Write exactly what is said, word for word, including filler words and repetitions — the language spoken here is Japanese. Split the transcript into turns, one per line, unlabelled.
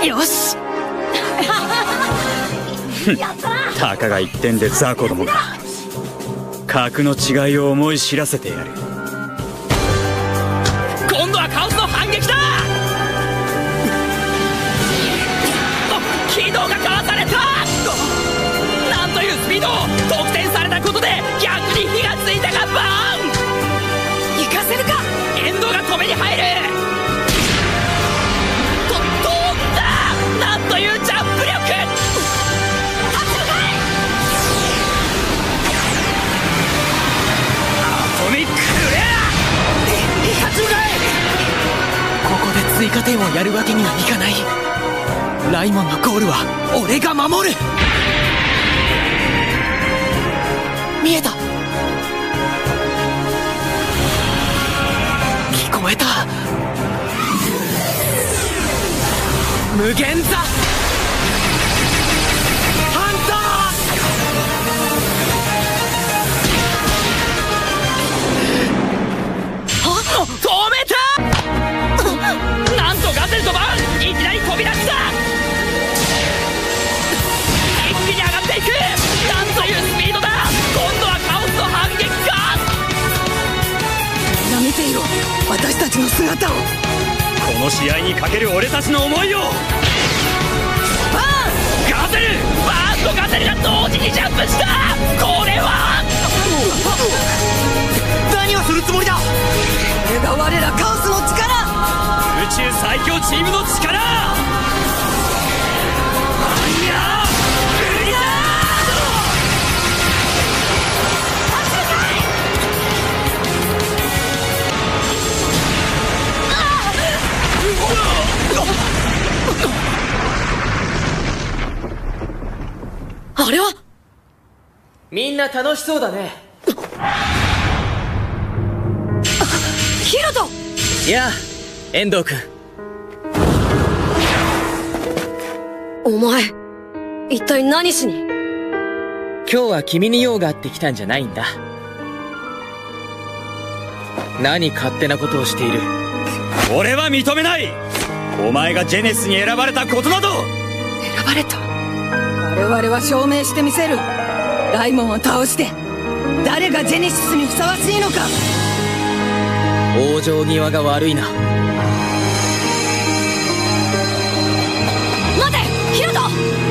よし。
たかが一点で雑魚どもが格の違いを思い知らせてやる。
今度はカオスの反撃だ。軌道がかわされた。なんというスピード。得点されたことで逆に火がついたがバーン。
行かせるか。
エンドが止めに入る。と飛んだ。なんというジャンプ力。アトミックレア。立ち向かえ。ここで追加点をやるわけにはいかない。ライモンのゴールは俺が守る。見えた。聞こえた。無限座ハンター。はっ、止めた。なんとガゼルとバーンいきなり飛び出した。一気に上がっていく。なんというスピードだ。今度はカオスの反撃か。
な見ていろ、私たちの姿を。
この試合にかける俺たちの思いを。
バーン。
ガゼル、バーンとガゼルが同時にジャンプした。これは何をするつもりだ。
これが我らカオスの力。
宇宙最強チームの力。
あれは。
みんな楽しそうだね。
ヒロト。
いや、遠藤君。
お前一体何しに。
今日は君に用があって来たんじゃないんだ。何勝手なことをしている。
俺は認めない。お前がジェネスに選ばれたことなど。
選ばれた。我々は証明してみせる。ライモンを倒して誰がジェネシスにふさわしいのか。
往生際が悪いな。
待てヒロト。